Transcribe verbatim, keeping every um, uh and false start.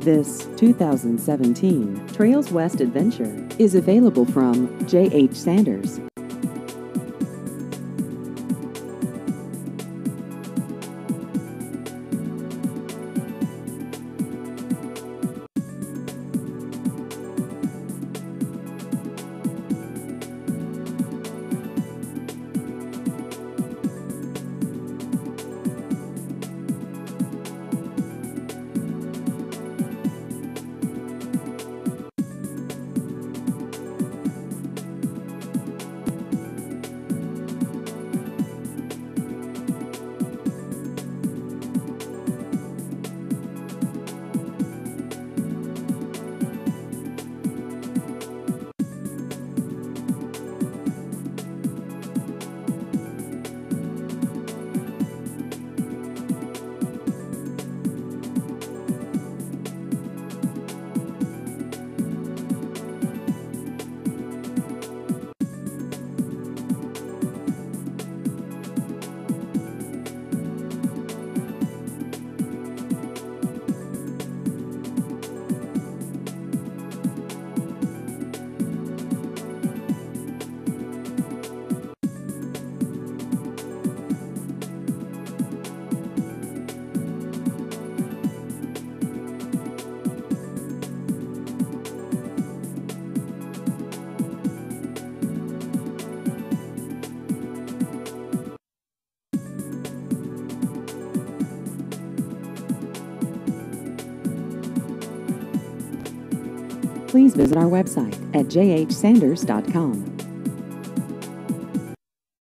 This two thousand seventeen Trails West Adventure is available from J H Sanders. Please visit our website at j h sanders dot com.